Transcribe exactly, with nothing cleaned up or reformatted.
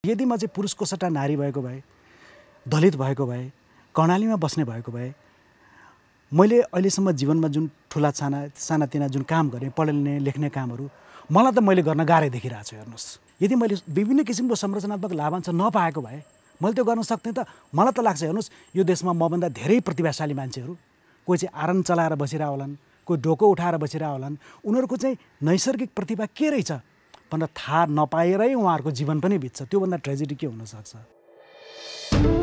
यदि म चाहिँ पुरुषको सट्टा नारी भएको भए, दलित भएको भए, कर्णालीमा बस्ने भएको भए, मैले अहिलेसम्म जीवनमा जुन ठुला साना सानातिना जुन काम गरेँ, पढ्ने लेख्ने कामहरू, मलाई त मैले गर्न गाह्रै देखिरहेको छु। हेर्नुहोस्, यदि मैले विभिन्न किसिमको संरचनात्मक लाभांश नपाएको भए मैले त्यो गर्न सक्थेँ त। मलाई त लाग्छ हेर्नुहोस्, यो देशमा मभन्दा धेरै प्रतिभाशाली मान्छेहरू, कोही चाहिँ आरन चलाएर बसिरह होलान्, कोही डोको उठाएर बसिरह होलान्, उनीहरूको चाहिँ नैसर्गिक प्रतिभा के रहेछ भनेर थाहा नपाएरै उहाँहरूको जीवन पनि बित्छ। त्योभन्दा ट्रेजेडी के हुनसक्छ?